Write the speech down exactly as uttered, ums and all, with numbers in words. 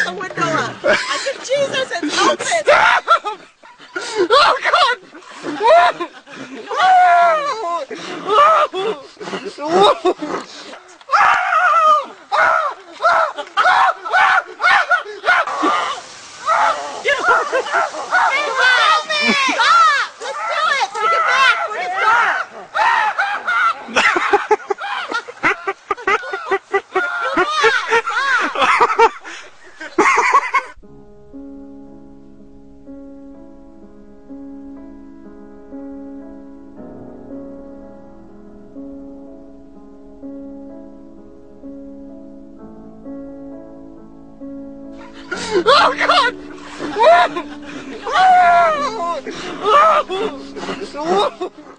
the window up. I said, Jesus, it's open. Oh, God! Oh, God! Oh, God!